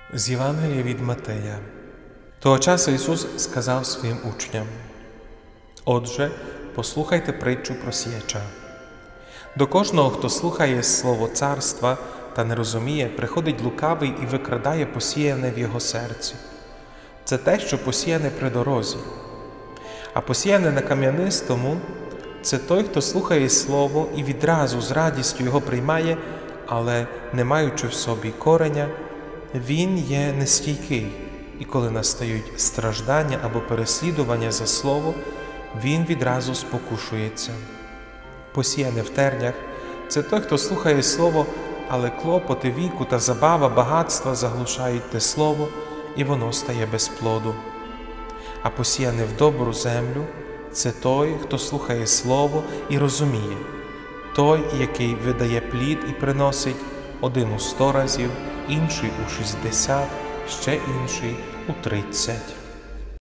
З Євангелія від Матея. Того часу Ісус сказав своїм учням: «Отже, послухайте притчу про сіяча. До кожного, хто слухає слово царства та не розуміє, приходить лукавий і викрадає посіяне в його серці. Це те, що посіяне при дорозі. А посіяне на кам'янистому – це той, хто слухає слово і відразу з радістю його приймає, але не маючи в собі кореня, він є нестійкий, і коли настають страждання або переслідування за слово, він відразу спокушується. Посіяне в тернях – це той, хто слухає слово, але клопоти віку та забава багатства заглушають те слово, і воно стає без плоду. А посіяне в добру землю – це той, хто слухає слово і розуміє, той, який видає плід і приносить один у 100 разів, інший у 60, ще інший у 30.